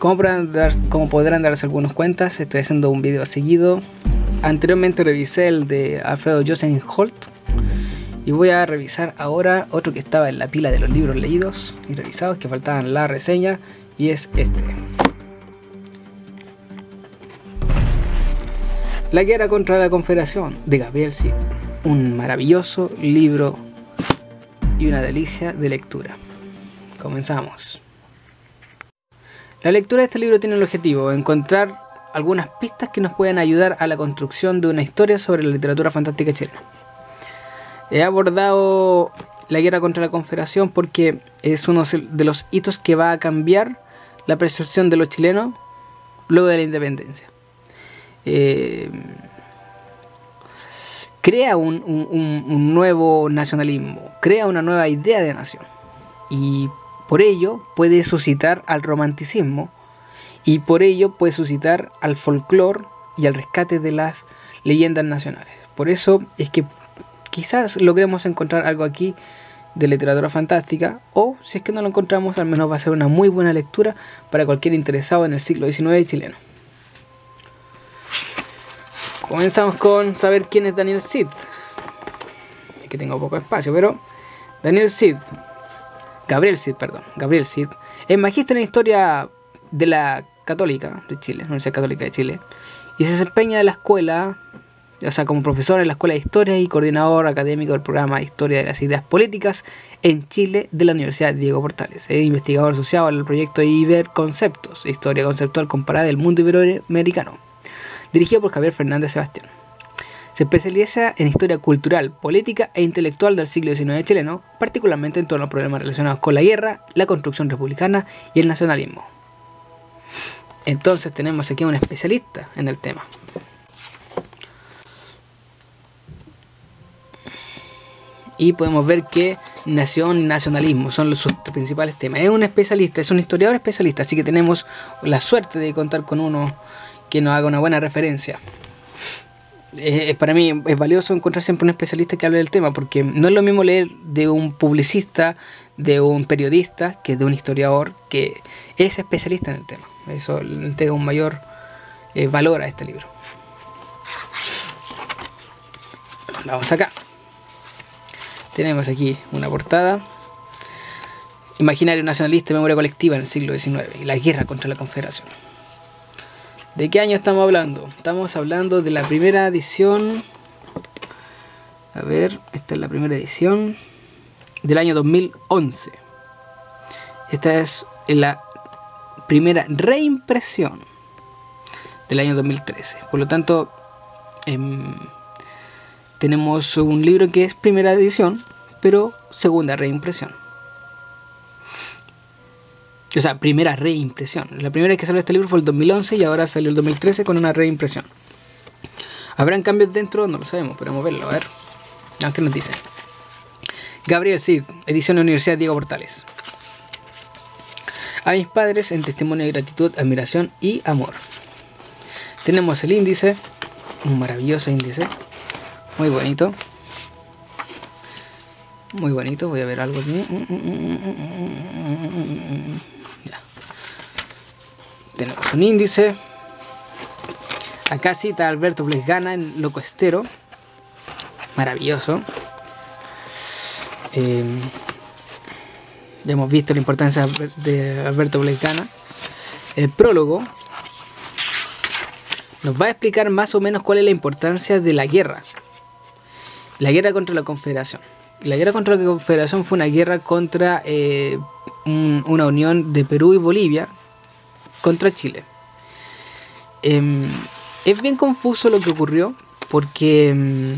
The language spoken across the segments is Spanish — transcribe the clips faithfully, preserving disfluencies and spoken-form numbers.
Como podrán, dar, como podrán darse algunos cuentas, estoy haciendo un video seguido. Anteriormente revisé el de Alfredo Joseph Holt y voy a revisar ahora otro que estaba en la pila de los libros leídos y revisados, que faltaban la reseña, y es este: La guerra contra la Confederación, de Gabriel Cid. Un maravilloso libro y una delicia de lectura. Comenzamos. La lectura de este libro tiene el objetivo de encontrar algunas pistas que nos puedan ayudar a la construcción de una historia sobre la literatura fantástica chilena. He abordado la guerra contra la Confederación porque es uno de los hitos que va a cambiar la percepción de los chilenos luego de la independencia. Eh, crea un, un, un nuevo nacionalismo, crea una nueva idea de nación, y por ello puede suscitar al romanticismo, y por ello puede suscitar al folclore y al rescate de las leyendas nacionales. Por eso es que quizás logremos encontrar algo aquí de literatura fantástica, o si es que no lo encontramos, al menos va a ser una muy buena lectura para cualquier interesado en el siglo diecinueve chileno. Comenzamos con saber quién es Daniel Cid. Aquí tengo poco espacio, pero Daniel Cid, Gabriel Cid, perdón, Gabriel Cid, es magíster en Historia de la Católica de Chile, Universidad Católica de Chile, y se desempeña en la escuela, o sea, como profesor en la Escuela de Historia y coordinador académico del programa de Historia de las Ideas Políticas en Chile de la Universidad Diego Portales. Es investigador asociado al proyecto Iberconceptos, Historia Conceptual Comparada del Mundo Iberoamericano, dirigido por Javier Fernández Sebastián. Se especializa en historia cultural, política e intelectual del siglo diecinueve chileno, particularmente en torno a problemas relacionados con la guerra, la construcción republicana y el nacionalismo. Entonces tenemos aquí a un especialista en el tema. Y podemos ver que nación y nacionalismo son los sus principales temas. Es un especialista, es un historiador especialista, así que tenemos la suerte de contar con uno que nos haga una buena referencia. Eh, para mí es valioso encontrar siempre un especialista que hable del tema, porque no es lo mismo leer de un publicista, de un periodista, que de un historiador que es especialista en el tema. Eso le entrega un mayor eh, valor a este libro. Vamos acá. Tenemos aquí una portada: Imaginario nacionalista y memoria colectiva en el siglo diecinueve y la guerra contra la Confederación. ¿De qué año estamos hablando? Estamos hablando de la primera edición. A ver, esta es la primera edición del año dos mil once. Esta es la primera reimpresión del año dos mil trece. Por lo tanto, eh, tenemos un libro que es primera edición, pero segunda reimpresión. O sea, primera reimpresión. La primera vez que salió este libro fue el dos mil once y ahora salió el dos mil trece con una reimpresión. ¿Habrán cambios dentro? No lo sabemos, pero vamos a verlo, a ver. ¿Qué nos dice? Gabriel Cid, edición de Universidad Diego Portales. A mis padres en testimonio de gratitud, admiración y amor. Tenemos el índice, un maravilloso índice, muy bonito. Muy bonito, voy a ver algo aquí. Ya. Tenemos un índice. Acá cita a Alberto Blesgana en Loco Estero. Maravilloso. Eh, ya hemos visto la importancia de Alberto Blesgana. El prólogo nos va a explicar más o menos cuál es la importancia de la guerra. La guerra contra la Confederación. La guerra contra la Confederación fue una guerra contra eh, un, una unión de Perú y Bolivia contra Chile. Eh, es bien confuso lo que ocurrió, porque eh,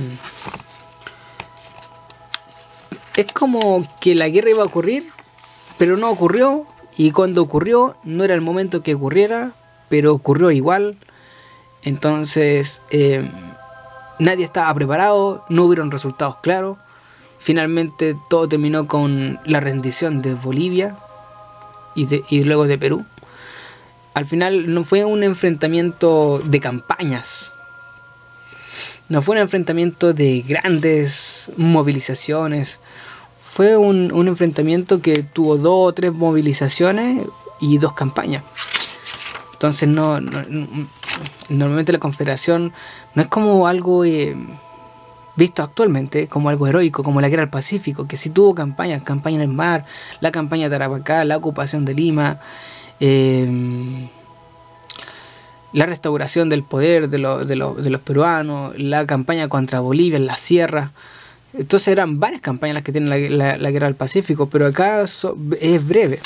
es como que la guerra iba a ocurrir, pero no ocurrió, y cuando ocurrió no era el momento que ocurriera, pero ocurrió igual. Entonces eh, nadie estaba preparado, no hubieron resultados claros. Finalmente todo terminó con la rendición de Bolivia y, de, y luego de Perú. Al final no fue un enfrentamiento de campañas, no fue un enfrentamiento de grandes movilizaciones, fue un, un enfrentamiento que tuvo dos o tres movilizaciones y dos campañas. Entonces no, no, no normalmente la Confederación no es como algo eh, visto actualmente como algo heroico, como la guerra del Pacífico, que sí tuvo campañas, campaña en el mar, la campaña de Tarapacá, la ocupación de Lima, eh, la restauración del poder de, lo, de, lo, de los peruanos, la campaña contra Bolivia en la sierra. Entonces eran varias campañas las que tiene la, la, la guerra del Pacífico, pero acá so, es breve.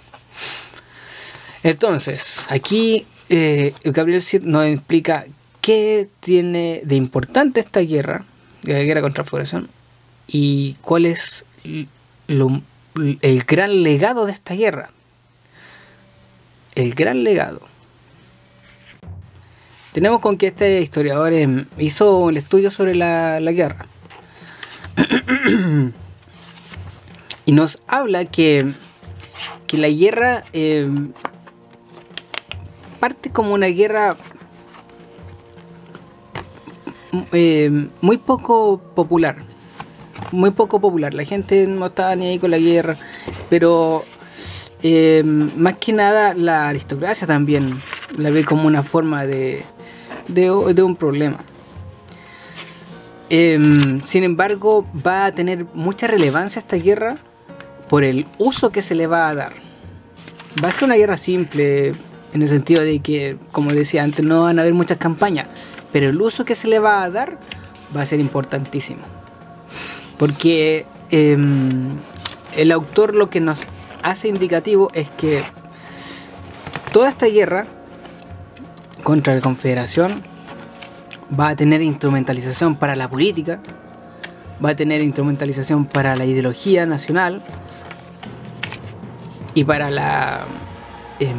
Entonces, aquí eh, Gabriel Cid nos explica qué tiene de importante esta guerra, la guerra contra la Confederación, y cuál es lo, el gran legado de esta guerra. El gran legado. Tenemos con que este historiador eh, hizo el estudio sobre la, la guerra. Y nos habla que, que la guerra eh, parte como una guerra eh, muy poco popular. Muy poco popular. La gente no estaba ni ahí con la guerra. Pero eh, más que nada la aristocracia también la ve como una forma de, de, de un problema. Eh, sin embargo, va a tener mucha relevancia esta guerra por el uso que se le va a dar. Va a ser una guerra simple, en el sentido de que, como decía antes, no van a haber muchas campañas, pero el uso que se le va a dar va a ser importantísimo. Porque eh, el autor lo que nos hace indicativo es que toda esta guerra contra la Confederación va a tener instrumentalización para la política, va a tener instrumentalización para la ideología nacional y para la eh,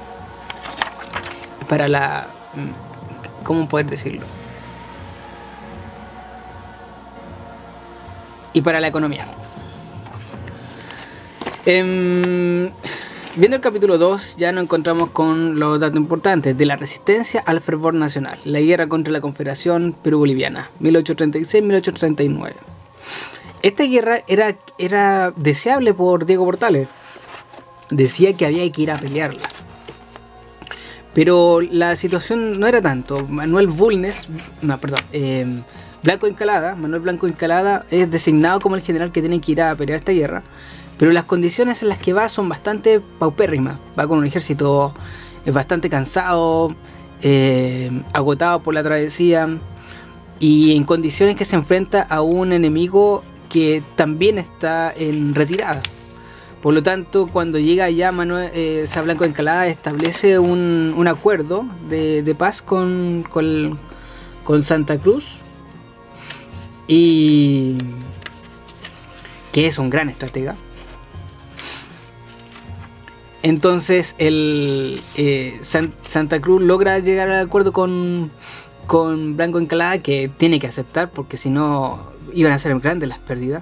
para la ¿cómo poder decirlo? Y para la economía. Eh, Viendo el capítulo dos, ya nos encontramos con los datos importantes de la resistencia al fervor nacional, la guerra contra la Confederación Perú-Boliviana, mil ochocientos treinta y seis a mil ochocientos treinta y nueve. Esta guerra era, era deseable por Diego Portales. Decía que había que ir a pelearla. Pero la situación no era tanto. Manuel Bulnes, no, perdón, eh, Blanco Encalada, Manuel Blanco Encalada es designado como el general que tiene que ir a pelear esta guerra. Pero las condiciones en las que va son bastante paupérrimas. Va con un ejército bastante cansado, eh, agotado por la travesía, y en condiciones que se enfrenta a un enemigo que también está en retirada. Por lo tanto, cuando llega ya Manuel eh, Blanco Encalada, establece un, un acuerdo de, de paz con, con, con Santa Cruz, y que es un gran estratega. Entonces el eh, San, Santa Cruz logra llegar al acuerdo con, con Blanco Encalada, que tiene que aceptar porque si no iban a ser grandes las pérdidas.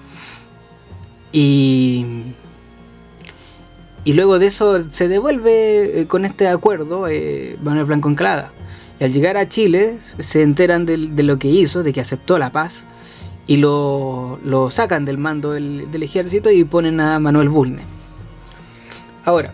Y, y luego de eso se devuelve eh, con este acuerdo eh, Manuel Blanco Encalada. Y al llegar a Chile se enteran de, de lo que hizo, de que aceptó la paz, y lo, lo sacan del mando del, del ejército y ponen a Manuel Bulnes. Ahora,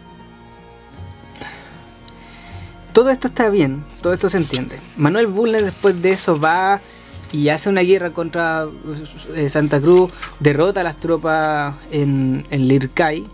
todo esto está bien, todo esto se entiende. Manuel Bulnes después de eso va y hace una guerra contra eh, Santa Cruz, derrota a las tropas en, en Lircay.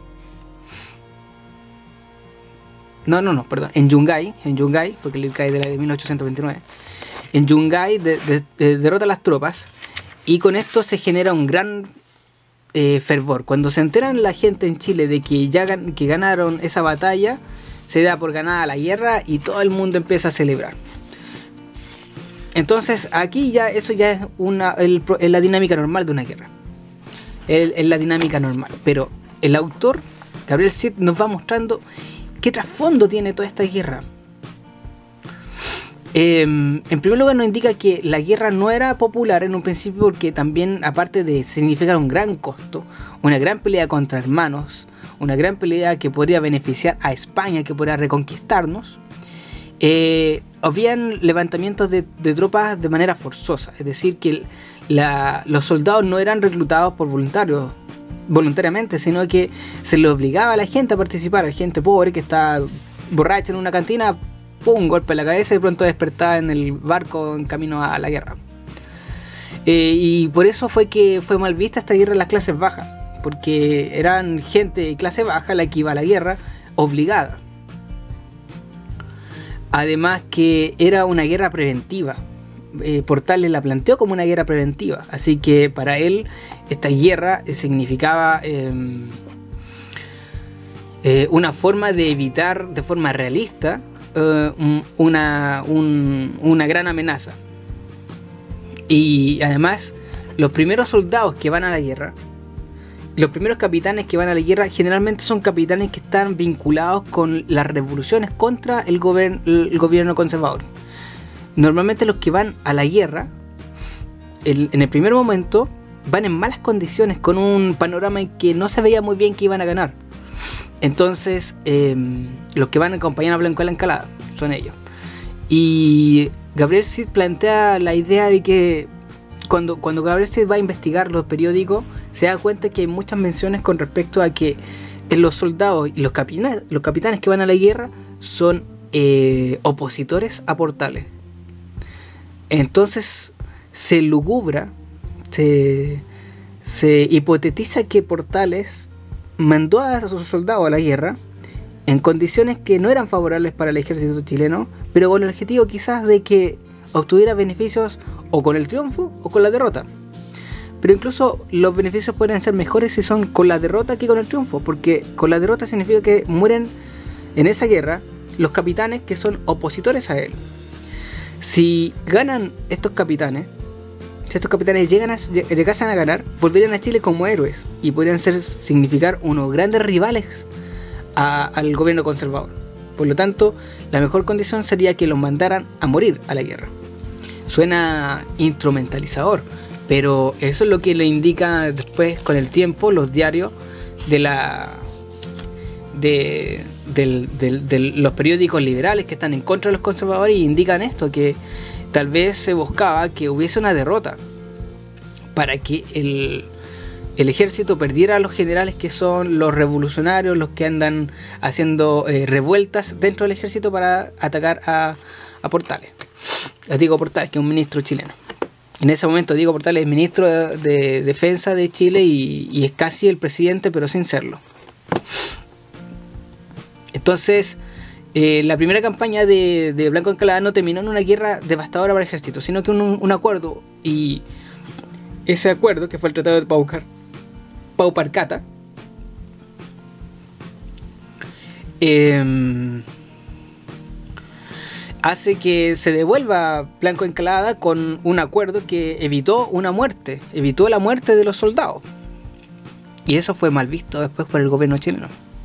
No, no, no, perdón, en Yungay, en Yungay, porque Lircay es de la de mil ochocientos veintinueve. En Yungay de, de, de, derrota a las tropas, y con esto se genera un gran Eh, fervor. Cuando se enteran la gente en Chile de que ya gan que ganaron esa batalla, se da por ganada la guerra y todo el mundo empieza a celebrar. Entonces aquí ya eso ya es una el, el, la dinámica normal de una guerra. Es la dinámica normal. Pero el autor, Gabriel Cid, nos va mostrando qué trasfondo tiene toda esta guerra. Eh, en primer lugar nos indica que la guerra no era popular en un principio, porque también, aparte de significar un gran costo, una gran pelea contra hermanos, una gran pelea que podría beneficiar a España, que podría reconquistarnos, eh, habían levantamientos de, de tropas de manera forzosa. Es decir, que la, los soldados no eran reclutados por voluntarios voluntariamente, sino que se le obligaba a la gente a participar, a la gente pobre que está borracha en una cantina, pum, golpe en la cabeza y pronto despertaba en el barco en camino a la guerra. Eh, y por eso fue que fue mal vista esta guerra en las clases bajas, porque eran gente de clase baja la que iba a la guerra obligada. Además que era una guerra preventiva. Eh, Portales la planteó como una guerra preventiva, así que para él esta guerra significaba eh, eh, una forma de evitar de forma realista eh, una, un, una gran amenaza. Y además los primeros soldados que van a la guerra, los primeros capitanes que van a la guerra generalmente son capitanes que están vinculados con las revoluciones contra el, gobern el gobierno conservador. Normalmente los que van a la guerra, el, en el primer momento, van en malas condiciones, con un panorama en que no se veía muy bien que iban a ganar. Entonces, eh, los que van a acompañar a Blanco a la Encalada son ellos. Y Gabriel Cid plantea la idea de que cuando, cuando Gabriel Cid va a investigar los periódicos, se da cuenta que hay muchas menciones con respecto a que los soldados y los capitanes, los capitanes que van a la guerra son eh, opositores a Portales. Entonces se lugubra, se, se hipotetiza que Portales mandó a sus soldados a la guerra en condiciones que no eran favorables para el ejército chileno, pero con el objetivo quizás de que obtuviera beneficios o con el triunfo o con la derrota. Pero incluso los beneficios pueden ser mejores si son con la derrota que con el triunfo, porque con la derrota significa que mueren en esa guerra los capitanes que son opositores a él. Si ganan estos capitanes, si estos capitanes llegan a, llegasen a ganar, volverían a Chile como héroes y podrían ser, significar unos grandes rivales a, al gobierno conservador. Por lo tanto, la mejor condición sería que los mandaran a morir a la guerra. Suena instrumentalizador, pero eso es lo que le indica después, con el tiempo, los diarios de la de, del, del, de los periódicos liberales que están en contra de los conservadores, y indican esto, que tal vez se buscaba que hubiese una derrota para que el, el ejército perdiera a los generales que son los revolucionarios, los que andan haciendo eh, revueltas dentro del ejército para atacar a, a Portales. Les digo Portales, que es un ministro chileno. En ese momento Diego Portales es ministro de, de Defensa de Chile y, y es casi el presidente, pero sin serlo. Entonces, eh, la primera campaña de, de Blanco Encalada no terminó en una guerra devastadora para el ejército, sino que un, un acuerdo, y ese acuerdo, que fue el Tratado de Paucar, Pauparcata, eh, hace que se devuelva Blanco Encalada con un acuerdo que evitó una muerte, evitó la muerte de los soldados. Y eso fue mal visto después por el gobierno chileno.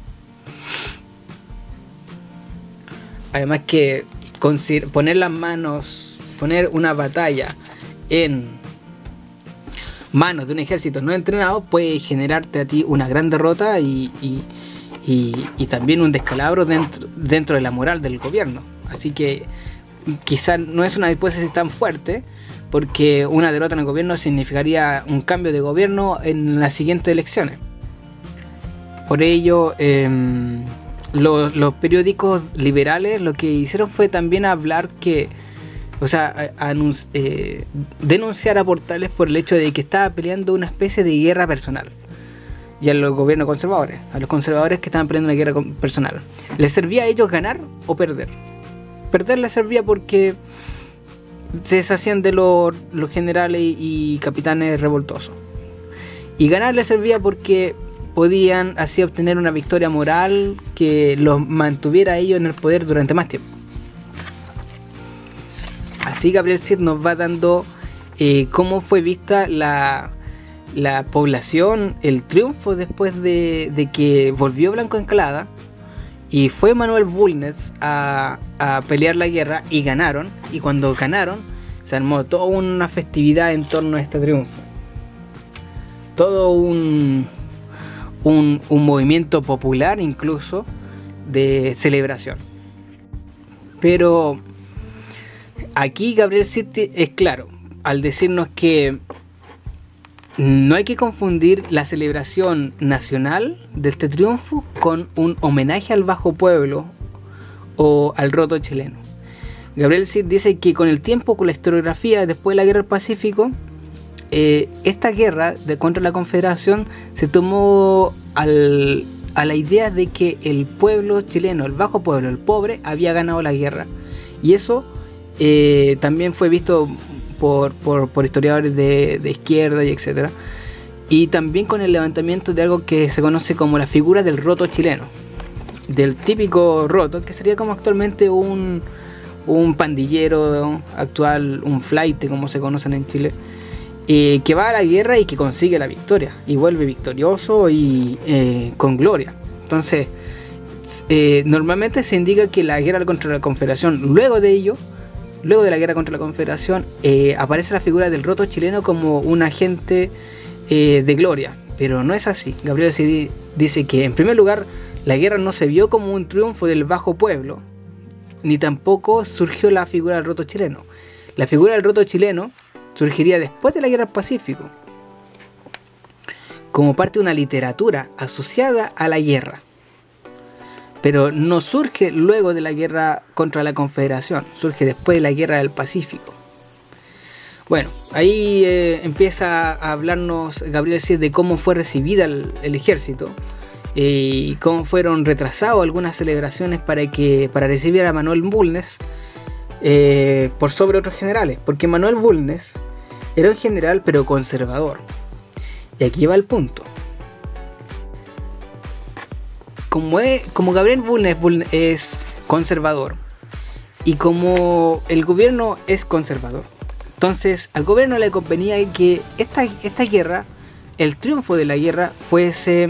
Además que poner las manos, poner una batalla en manos de un ejército no entrenado puede generarte a ti una gran derrota y, y, y, y también un descalabro dentro, dentro de la moral del gobierno. Así que quizás no es una hipótesis tan fuerte, porque una derrota en el gobierno significaría un cambio de gobierno en las siguientes elecciones. Por ello, eh, los, los periódicos liberales lo que hicieron fue también hablar que, o sea, anunci eh, denunciar a Portales por el hecho de que estaba peleando una especie de guerra personal. Y a los gobiernos conservadores, a los conservadores que estaban peleando una guerra personal, ¿les servía a ellos ganar o perder? Perder les servía porque se deshacían de los, los generales y, y capitanes revoltosos. Y ganar les servía porque podían así obtener una victoria moral que los mantuviera a ellos en el poder durante más tiempo. Así Gabriel Cid nos va dando eh, cómo fue vista la, la población, el triunfo después de, de que volvió Blanco Encalada y fue Manuel Bulnes a, a pelear la guerra y ganaron. Y cuando ganaron se armó toda una festividad en torno a este triunfo. Todo un, un, un movimiento popular incluso de celebración. Pero aquí Gabriel Cid es claro al decirnos que no hay que confundir la celebración nacional de este triunfo con un homenaje al bajo pueblo o al roto chileno. Gabriel Cid dice que con el tiempo, con la historiografía después de la guerra del Pacífico, eh, esta guerra de, contra la Confederación se tomó al, a la idea de que el pueblo chileno, el bajo pueblo, el pobre, había ganado la guerra. Y eso eh, también fue visto por, por, por historiadores de, de izquierda y etcétera. Y también con el levantamiento de algo que se conoce como la figura del roto chileno, del típico roto, que sería como actualmente un, un pandillero actual, un flaite como se conocen en Chile, eh, que va a la guerra y que consigue la victoria y vuelve victorioso y eh, con gloria. Entonces eh, normalmente se indica que la guerra contra la Confederación, luego de ello, luego de la guerra contra la Confederación, eh, aparece la figura del roto chileno como un agente eh, de gloria, pero no es así. Gabriel Cid dice que en primer lugar la guerra no se vio como un triunfo del bajo pueblo, ni tampoco surgió la figura del roto chileno. La figura del roto chileno surgiría después de la guerra del Pacífico, como parte de una literatura asociada a la guerra, pero no surge luego de la guerra contra la Confederación, surge después de la guerra del Pacífico. Bueno, ahí eh, empieza a hablarnos Gabriel Cid de cómo fue recibida el, el ejército, y cómo fueron retrasadas algunas celebraciones para que para recibir a Manuel Bulnes eh, por sobre otros generales, porque Manuel Bulnes era un general pero conservador. Y aquí va el punto. Como, es, como Gabriel Bulnes es conservador y como el gobierno es conservador, entonces al gobierno le convenía que esta, esta guerra, el triunfo de la guerra, fuese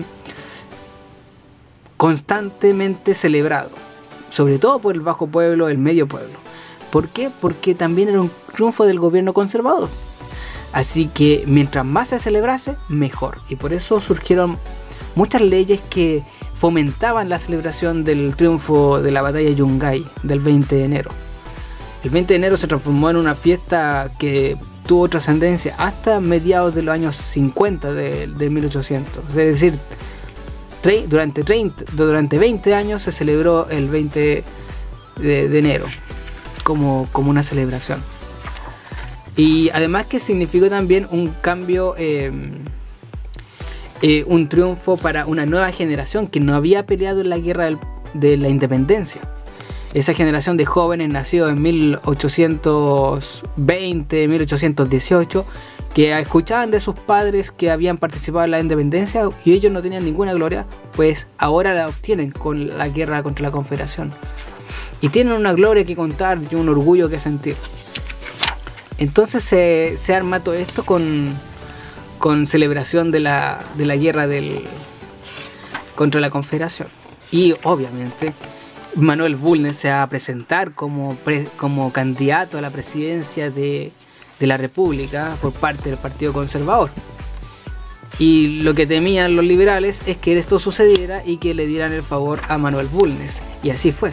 constantemente celebrado, sobre todo por el bajo pueblo, el medio pueblo. ¿Por qué? Porque también era un triunfo del gobierno conservador. Así que mientras más se celebrase, mejor. Y por eso surgieron muchas leyes que fomentaban la celebración del triunfo de la batalla de Yungay del veinte de enero. El veinte de enero se transformó en una fiesta que tuvo trascendencia hasta mediados de los años cincuenta de, de mil ochocientos. Es decir, Durante, treinta, durante veinte años se celebró el veinte de, de enero como, como una celebración. Y además que significó también un cambio, eh, eh, un triunfo para una nueva generación que no había peleado en la guerra del, de la independencia. Esa generación de jóvenes nacidos en mil ochocientos veinte, mil ochocientos dieciocho, que escuchaban de sus padres que habían participado en la independencia y ellos no tenían ninguna gloria, pues ahora la obtienen con la guerra contra la Confederación. Y tienen una gloria que contar y un orgullo que sentir. Entonces se, se arma todo esto con, con celebración de la, de la guerra del, contra la Confederación. Y obviamente Manuel Bulnes se va a presentar como, pre, como candidato a la presidencia de, de la República por parte del Partido Conservador. Y lo que temían los liberales es que esto sucediera y que le dieran el favor a Manuel Bulnes. Y así fue.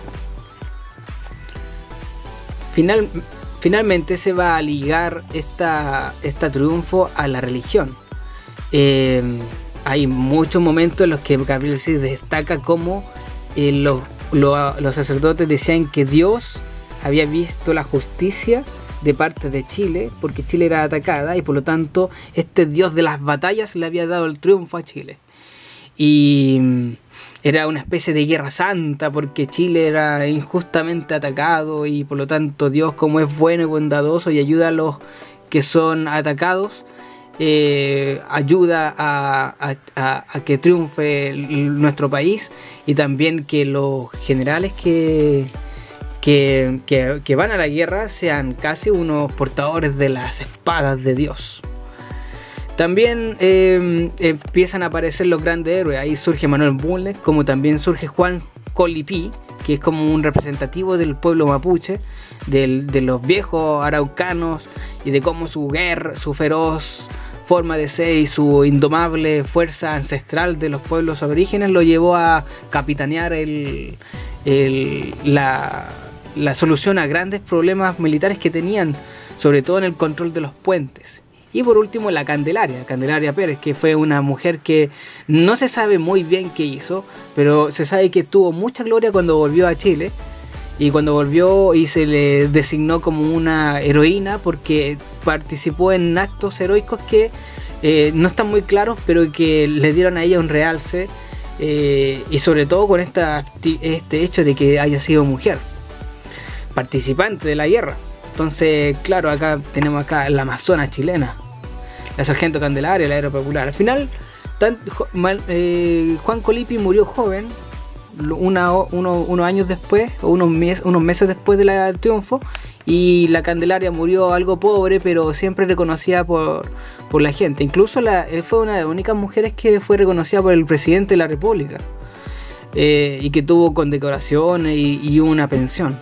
Final, finalmente se va a ligar esta, este triunfo a la religión. Eh, hay muchos momentos en los que Gabriel Cid destaca cómo eh, los, los, los sacerdotes decían que Dios había visto la justicia de parte de Chile, porque Chile era atacada y por lo tanto este Dios de las batallas le había dado el triunfo a Chile. Y era una especie de guerra santa porque Chile era injustamente atacado y por lo tanto Dios, como es bueno y bondadoso y ayuda a los que son atacados, eh, ayuda a, a, a, a que triunfe nuestro país, y también que los generales que Que, que, que van a la guerra sean casi unos portadores de las espadas de Dios. También eh, empiezan a aparecer los grandes héroes. Ahí surge Manuel Bulnes, como también surge Juan Colipí, que es como un representativo del pueblo mapuche, del, de los viejos araucanos, y de cómo su guerra, su feroz forma de ser y su indomable fuerza ancestral de los pueblos aborígenes lo llevó a capitanear el, el, la... la solución a grandes problemas militares que tenían, sobre todo en el control de los puentes. Y por último la Candelaria, Candelaria Pérez, que fue una mujer que no se sabe muy bien qué hizo, pero se sabe que tuvo mucha gloria cuando volvió a Chile. Y cuando volvió y se le designó como una heroína porque participó en actos heroicos que eh, no están muy claros, pero que le dieron a ella un realce. Eh, y sobre todo con esta, este hecho de que haya sido mujer, participante de la guerra. Entonces, claro, acá tenemos acá la amazona chilena, la sargento Candelaria, la héroe popular. Al final, tan, eh, Juan Colippi murió joven, una, uno, unos años después, o unos, mes, unos meses después del de triunfo, y la Candelaria murió algo pobre, pero siempre reconocida por, por la gente. Incluso la, fue una de las únicas mujeres que fue reconocida por el presidente de la República, eh, y que tuvo condecoraciones y, y una pensión.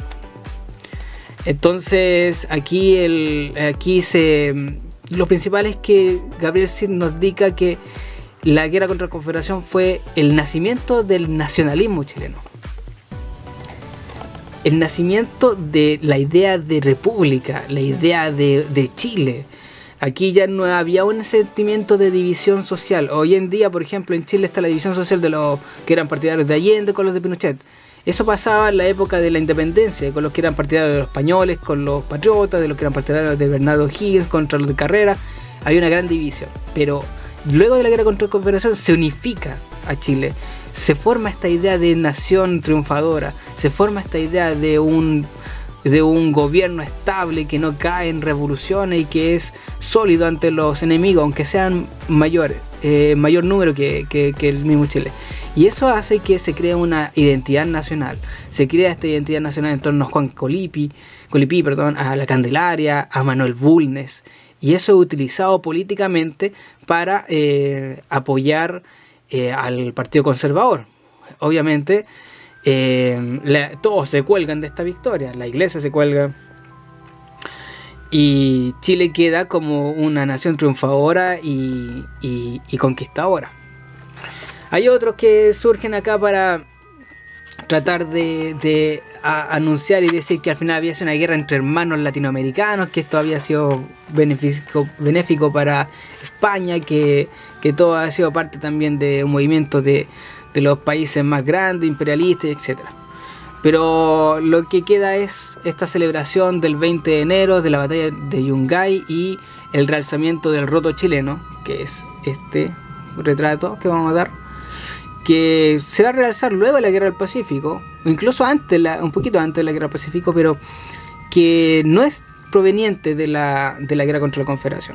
Entonces aquí, el, aquí se, lo principal es que Gabriel Cid nos indica que la guerra contra la Confederación fue el nacimiento del nacionalismo chileno, el nacimiento de la idea de república, la idea de, de Chile. Aquí ya no había un sentimiento de división social. Hoy en día, por ejemplo, en Chile está la división social de los que eran partidarios de Allende con los de Pinochet. Eso pasaba en la época de la independencia, con los que eran partidarios de los españoles, con los patriotas, de los que eran partidarios de Bernardo O'Higgins contra los de Carrera. Había una gran división. Pero luego de la guerra contra la Confederación se unifica a Chile. Se forma esta idea de nación triunfadora. Se forma esta idea de un, de un gobierno estable que no cae en revoluciones y que es sólido ante los enemigos, aunque sean mayores, eh, mayor número que, que, que el mismo Chile. Y eso hace que se cree una identidad nacional. Se crea esta identidad nacional en torno a Juan Colippi, Colippi, perdón, a la Candelaria, a Manuel Bulnes. Y eso es utilizado políticamente para eh, apoyar eh, al Partido Conservador. Obviamente, eh, la, todos se cuelgan de esta victoria. La iglesia se cuelga. Y Chile queda como una nación triunfadora y, y, y conquistadora. Hay otros que surgen acá para tratar de, de a, anunciar y decir que al final había sido una guerra entre hermanos latinoamericanos, que esto había sido benéfico, benéfico para España, que, que todo ha sido parte también de un movimiento de, de los países más grandes, imperialistas, etcétera. Pero lo que queda es esta celebración del veinte de enero de la batalla de Yungay y el realzamiento del roto chileno, que es este retrato que vamos a dar, que se va a realzar luego de la Guerra del Pacífico, o incluso antes, la, un poquito antes de la Guerra del Pacífico, pero que no es proveniente de la, de la guerra contra la Confederación.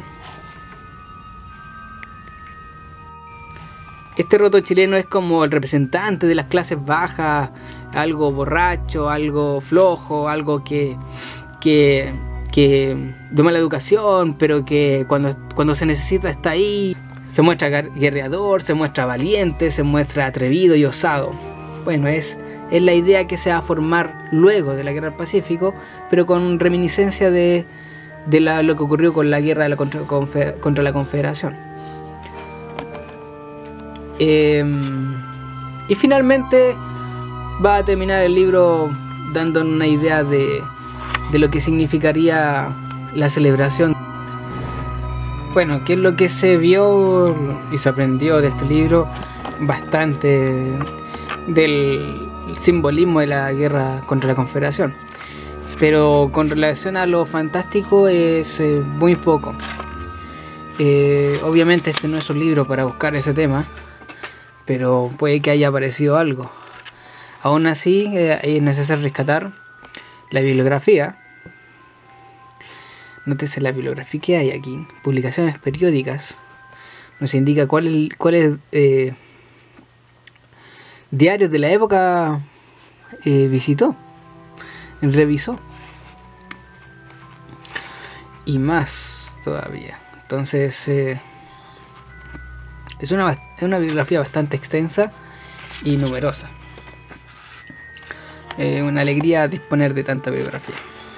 Este roto chileno es como el representante de las clases bajas, algo borracho, algo flojo, algo que, que, que de mala educación, pero que cuando, cuando se necesita está ahí. Se muestra guerreador, se muestra valiente, se muestra atrevido y osado. Bueno, es, es la idea que se va a formar luego de la Guerra del Pacífico, pero con reminiscencia de, de la, lo que ocurrió con la guerra de la contra, contra la Confederación. Eh, y finalmente va a terminar el libro dando una idea de, de lo que significaría la celebración. Bueno, ¿qué es lo que se vio y se aprendió de este libro? Bastante del simbolismo de la guerra contra la Confederación. Pero con relación a lo fantástico es eh, muy poco. Eh, obviamente este no es un libro para buscar ese tema, pero puede que haya aparecido algo. Aún así, eh, es necesario rescatar la bibliografía. Nótese la bibliografía que hay aquí. Publicaciones periódicas. Nos indica cuáles cuál eh, diarios de la época eh, visitó, revisó. Y más todavía. Entonces, eh, es una, es una bibliografía bastante extensa y numerosa. Eh, una alegría disponer de tanta bibliografía.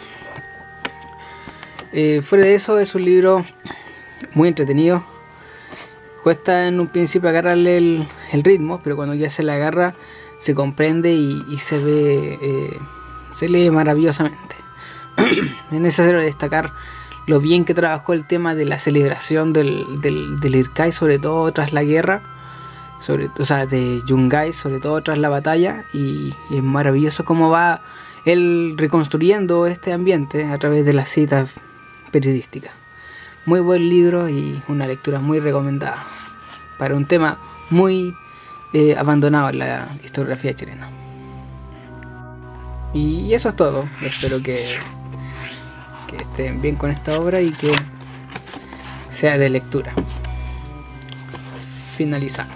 Eh, fuera de eso, es un libro muy entretenido. Cuesta en un principio agarrarle el, el ritmo, pero cuando ya se le agarra se comprende y, y se ve, eh, se lee maravillosamente. Es necesario destacar lo bien que trabajó el tema de la celebración del, del, del Irkai, sobre todo tras la guerra, sobre, o sea, de Yungay, sobre todo tras la batalla, y, y es maravilloso cómo va él reconstruyendo este ambiente a través de las citas periodísticas. Muy buen libro y una lectura muy recomendada para un tema muy eh, abandonado en la historiografía chilena. Y eso es todo. Espero que, que estén bien con esta obra y que sea de lectura. Finalizamos.